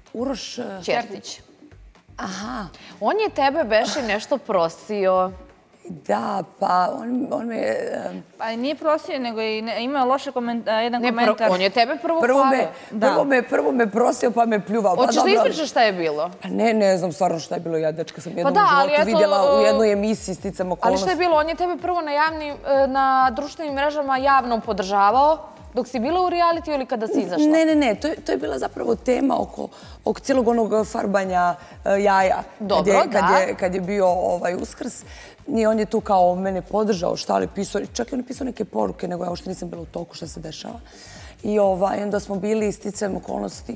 Uroš Ćertić. Aha. On je tebe beše nešto prosio. Da, pa on me... Pa nije prosio, nego je imao loše jedan komentar. On je tebe prvo hvalio. Prvo me prosio, pa me pljuvao. Hoćeš da ispričaš šta je bilo? Pa ne znam stvarno šta je bilo. Ja, dečka, sam jednom u životu vidjela u jednoj emisiji sticam okolnosti. Ali šta je bilo? On je tebe prvo na društvenim mrežama javno podržavao dok si bila u realitiju ili kada si izašla? Ne. To je bila zapravo tema oko cijelog onog farbanja jaja. Dobro, da. Kad je bio Uskrs. I on je tu kao mene podržao, šta li pisao, čak i on je pisao neke poruke, nego ja uopšte nisam bila u toku šta se dešava. I onda smo bili sticajem okolnosti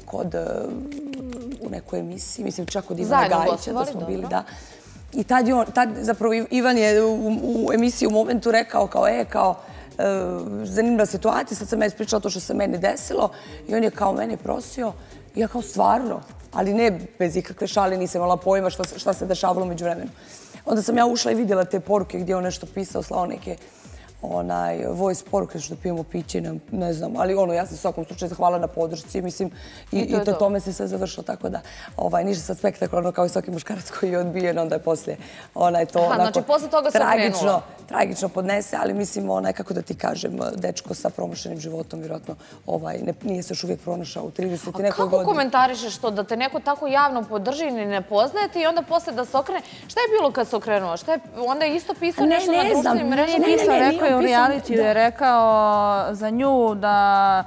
u nekoj emisiji, mislim čak od Ivana Gajića da smo bili, da. I tad zapravo Ivan je u emisiji u momentu rekao kao zanimljiva situacija, sad sam ja ispričala to što se meni desilo i on je kao mene prosio i ja kao stvarno, ali ne bez ikakve šale, nisam imala pojma šta se dešavalo među vremenu. Onda sam ja ušla i vidjela te poruke gdje je on nešto pisao, slao neke voice poruke što pijemo piće, ne znam, ali ja sam u svakom slučaju zahvala na podršci, mislim, i tome se sve završilo, tako da ništa sad spektakularno kao i svaki muškarac koji je odbijen, onda je poslije to znači posle toga se okrenulo. Tragično podnese, ali mislim, kako da ti kažem, dečko sa promašenim životom, vjerojatno, nije se još uvijek pronašao u 30 i nekoj godini. A kako komentarišeš to, da te neko tako javno podrži i ne poznajete i onda posle da se okrene? Šta je bilo kad se okrenuo? Onda je isto pisao nešto na društvenim mrežama? Rekao je u realitiju, je rekao za nju da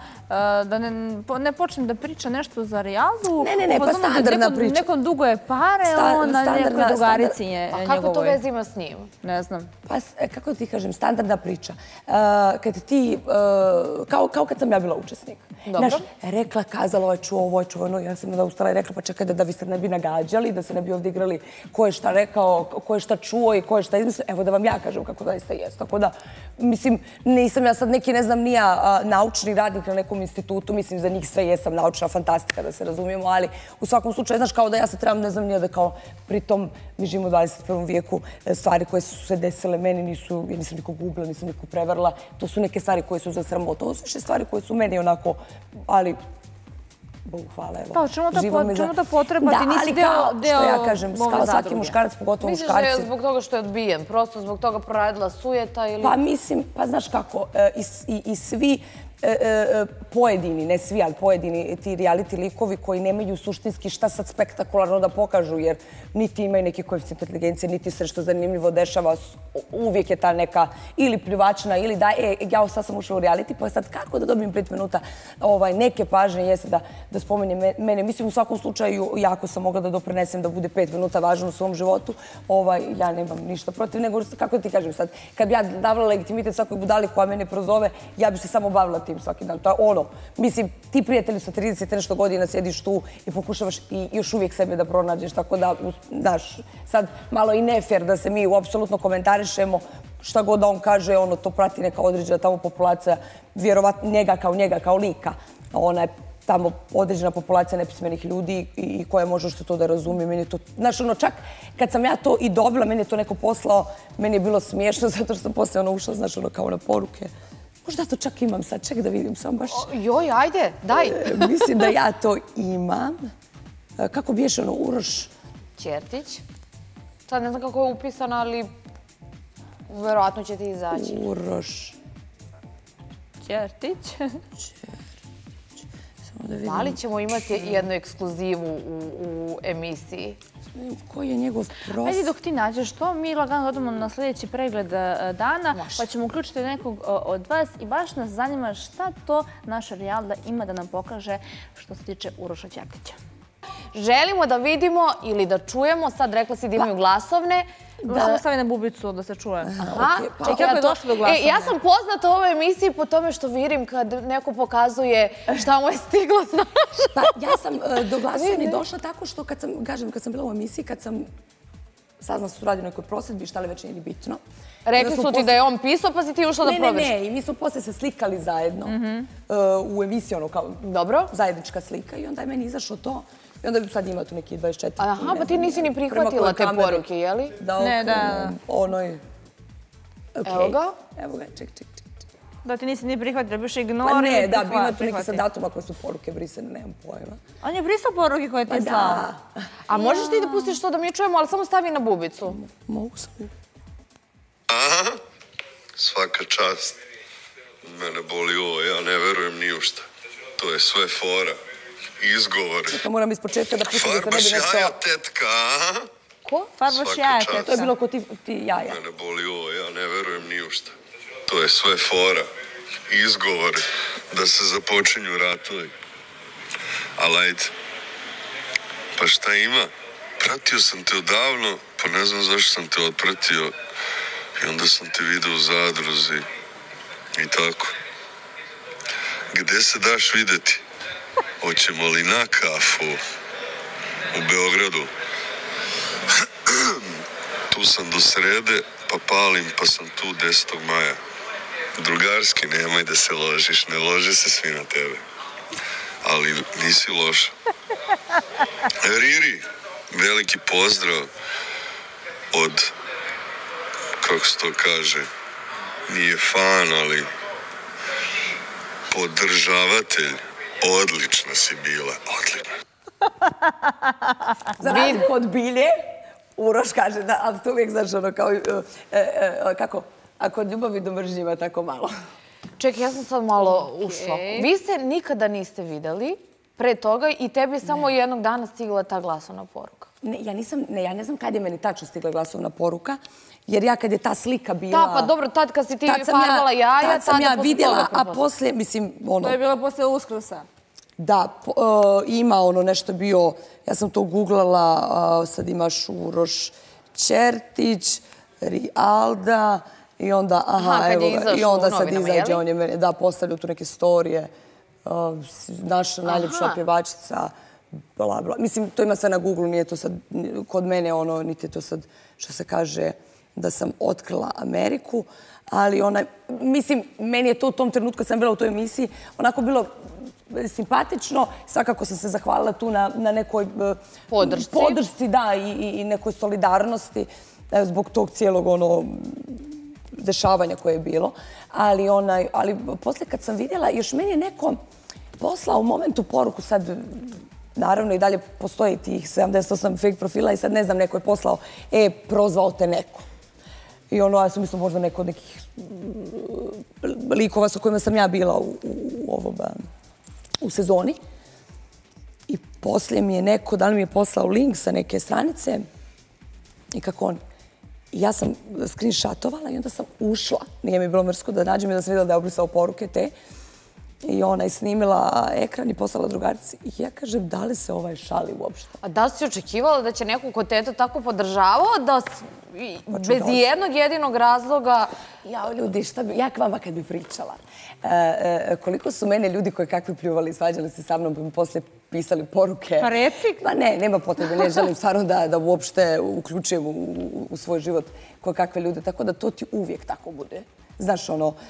ne počnem da priča nešto za realu. Ne, pa standardna priča. Nekom dugo je pare, on na nekoj drugarici je njegovoj. A kako to veze ima s njim? Ne znam. Pa, kako ti kažem, standardna priča. Kad ti, kao kad sam ja bila učesnik. Dobro. Rekla, kazala, ovo je čuo, ono, ja sam onda ustala i rekla, pa čekaj da vi se ne bi nagađali, da se ne bi ovdje igrali ko je šta rekao, ko je šta čuo i ko je šta izmislio. Evo da vam ja kažem kako zaista jest. Tako da, mislim, nisam ja sad neki, ne znam, nija naučni radnik na nekom institutu, mislim, za njih sve jesam naučna fantastika, da se razumijemo, ali u svakom slučaju, znaš, kao da ja se trebam, ne znam, nije da kao, pritom mi živimo u 21. vijeku, stvari koje su se desile meni nisu, ja nisam nikog ubila, nisam nikog prevarila, to su neke stvari koje su za sramotu, ovo su više stvari koje su meni onako, ali Bogu hvala, evo. Pa, čemu ta potreba? Ti nisi deo ove zadruge. Što ja kažem, kao svaki muškarac, pogotovo muškarci. Misliš da je zbog toga što je odbijen? Prosto zbog toga proradila sujeta ili... Pa mislim, pa znaš kako, i svi pojedini, ne svi, ali pojedini ti reality likovi koji nemaju suštinski šta sad spektakularno da pokažu, jer niti imaju neki koeficijent inteligencije, niti se što zanimljivo dešava, uvijek je ta neka ili pljuvačna, ili da, ja sad sam ušla u reality, pa sad kako da dobijem 5 minuta neke pažnje, jeste da spomenjem mene. Mislim, u svakom slučaju, jako sam mogla da doprinesem da bude 5 minuta važno u svom životu. Ja nemam ništa protiv, nego, kako ti kažem sad, kad bi ja davala legitimitet svakoj budali koja mene prozove, ja bi se samo bavila tim svaki dan. To je ono, mislim, ti prijatelji sa 30 nešto godina sjediš tu i pokušavaš i još uvijek sebe da pronađeš, tako da, znaš, sad malo i nefer da se mi apsolutno komentarišemo, šta god da on kaže, ono, to prati neka određena tamo populacija, vjerovatno njega kao lika. Ona je tamo određena populacija nepismenih ljudi i koja može što to da razumije. Meni je to, znaš, ono, čak kad sam ja to i dobila, meni je to neko poslao, meni je bilo smiješno zato što sam poslije ušla, znaš, ono, kao na poruke. Možda to čak imam sad, ček da vidim sam baš. Joj, ajde, daj. Mislim da ja to imam. Kako biješ ono, Uroš? Ćertić. Sad ne znam kako je upisano, ali verovatno će ti izaći. Uroš. Ćertić. Da li ćemo imati jednu ekskluzivu u emisiji? Koji je njegov profil? Ajde dok ti nađeš to, mi lagano odemo na sljedeći pregled dana, pa ćemo uključiti nekog od vas i baš nas zanima šta to naša Realda ima da nam pokaže što se tiče Uroša Ćertića. Želimo da vidimo ili da čujemo, sad rekla si da imaju glasovne. Samo stavi na bubicu da se čuje. Aha, i kako je došlo do glasovne? Ja sam poznata u ovoj emisiji po tome što vidim kad neko pokazuje šta mu je stiglo, znaš. Pa ja sam do glasovne došla tako što kad sam bila u emisiji, kad sam saznala su radi u nekoj prosjedbi, šta li već nije bitno. Rekli su ti da je on pisao, pa si ti ušla da proveš. Ne, i mi smo poslije se slikali zajedno u emisiji, ono kao zajednička slika i onda je meni izašlo to. I onda sad ima tu neki 24. Aha, pa ti nisi ni prihvatila te poruke, jeli? Ne, da. Ono je... Evo ga. Evo ga, ček. Da ti nisi ni prihvatila, biš ignor. Pa ne, da, ima tu neki sad datuma koje su poruke brisane, nemam pojma. On je brisao poruke koje ti je slao. A možeš ti da pustiš to da mi čujemo, ali samo stavi na bubicu. Mogu sam. Aha, svaka čast. Mene boli ovo, ja ne verujem ni u šta. To je sve fora. Izgovori. Čekaj, moram iz početka da pustim da se ne bi Farbaš nešto... jaja, tetka, aha? Ko? Farbaš jaja, tetka. To je bilo ko ti jaja. Mene boli ovo, ja ne verujem ni u šta. To je sve fora. Izgovori da se započinju ratovi. Ali ajde. Pa šta ima? Pratio sam te odavno, pa ne znam zašto sam te otpratio. I onda sam te vidio u zadruzi. I tako. Gde se daš videti? Hoćemo li na kafu u Beogradu? Tu sam do srede, pa palim, pa sam tu 10. maja. Drugarski, nemoj da se ložiš, ne lože se svi na tebe. Ali nisi loša. Riri, veliki pozdrav od, kako se to kaže, nije fan, ali podržavatelj. Odlična si bila, odlična. Za razliku od Bilje, Uroš kaže da, ali to uvijek znači ono kao, kako, ako od ljubavi do mržnje ima tako malo. Čekaj, ja sam sad malo u šoku. Vi se nikada niste videli pre toga i tebi samo jednog dana stigla ta glasovna poruka. Ne, ja ne znam kad je meni tačno stigla glasovna poruka, jer ja kad je ta slika bila... Da, pa dobro, tad kad si ti farbala jaja, tad sam ja vidjela, a posle... poslije, mislim, ono... To je bilo posle Uskrsa. Da, ima ono nešto bio, ja sam to googlala, sad imaš Uroš Ćertić, Rialda i onda, aha, evo ga, i onda sad izađe, on je mene, da, postavljao tu neke storije, naša najljepša pjevačica, bla, bla. Mislim, to ima sve na Google, nije to sad, kod mene ono, niti je to sad, što se kaže, da sam otkrila Ameriku, ali ona, mislim, meni je to u tom trenutku, kad sam bila u toj emisiji, onako bilo simpatično. Svakako sam se zahvalila tu na nekoj podršci, da, i nekoj solidarnosti zbog tog cijelog dešavanja koje je bilo. Ali poslije kad sam vidjela, još meni je neko poslao u momentu poruku, sad naravno i dalje postoji tih 78 fake profila i sad ne znam, neko je poslao, prozvao te neko. I ja sam mislila možda neko od nekih likova sa kojima sam ja bila u sezoni. I poslije mi je neko, da li mi je poslao link sa neke stranice i kako on... Ja sam screenshotovala i onda sam ušla. Nije mi bilo mrsko da nađem i da sam vidjela da je obrisao poruke te. I ona je snimila ekran i poslala drugarici. I ja kažem, da li se ovaj šali uopšte? A da li si očekivala da će neko ko te to tako podržavao, da bez jednog jedinog razloga... Ja, ljudi, ja k vama kad bi pričala. Koliko su mene ljudi koji kakvi pljuvali i svađali se sa mnom, pa mi poslije pisali poruke. Pa reci. Pa ne, nema potrebe, ne želim stvarno da uopšte uključujem u svoj život koje kakve ljude, tako da to ti uvijek tako bude. Znaš,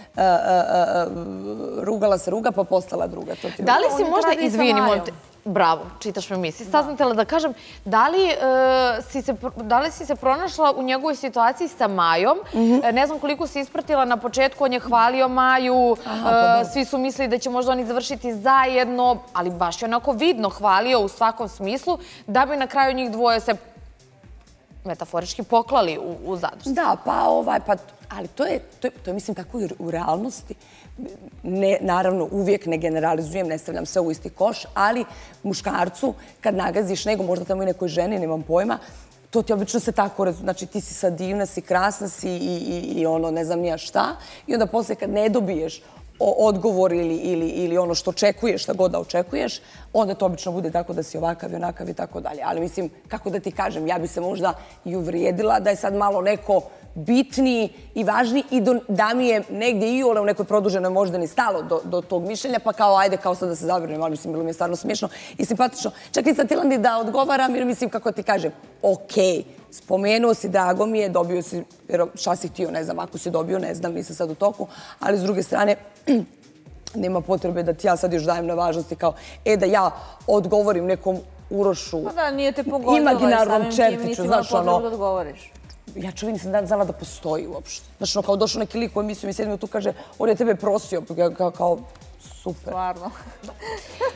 rugala se ruga pa postala druga. Da li si možda, izvinimo, bravo, čitaš me misli, saznatela da kažem, da li si se pronašla u njegovoj situaciji sa Majom? Ne znam koliko si ispratila na početku, on je hvalio Maju, svi su mislili da će možda oni završiti zajedno, ali baš je onako vidno hvalio u svakom smislu, da bi na kraju njih dvoje se metaforički poklali u zadrži. Da, ali to je, mislim, tako i u realnosti. Naravno, uvijek ne generalizujem, ne stavljam sve u isti koš, ali muškarcu, kad nagaziš nego, možda tamo i nekoj ženi, nemam pojma, to ti obično se tako razumije. Znači, ti si sad divna, si krasna si i ne znam nija šta. I onda poslije kad ne dobiješ odgovor ili ono što očekuješ, šta god da očekuješ, onda to obično bude tako da si ovakav i onakav i tako dalje. Ali mislim, kako da ti kažem, ja bi se možda i uvrijedila da je sad malo neko bitniji i važniji i da mi je negdje i u nekoj produženoj možda ni stalo do tog mišljenja, pa kao ajde, kao sad da se zavrnem, ali mislim, bilo mi je stvarno smiješno i simpatično. Čak i sad Tilandi da odgovaram, jer mislim, kako ti kažem, okej, spomenuo si, drago mi je, dobio si, šta si htio, ne znam, ako si dobio, ne znam, nisam sad u toku, ali s druge strane, nema potrebe da ti ja sad još dajem na važnosti kao, da ja odgovorim nekom Urošu, Pa da, nije te pogodila imaginarnom Čertiću, znaš ono. Da odgovoriš. ja čovjek nisam znala da postoji uopšte. Znači, kao došao neki lik u emisiju, mi sjedimo tu, kaže, on je tebe prosio. Ja kao, super. Stvarno.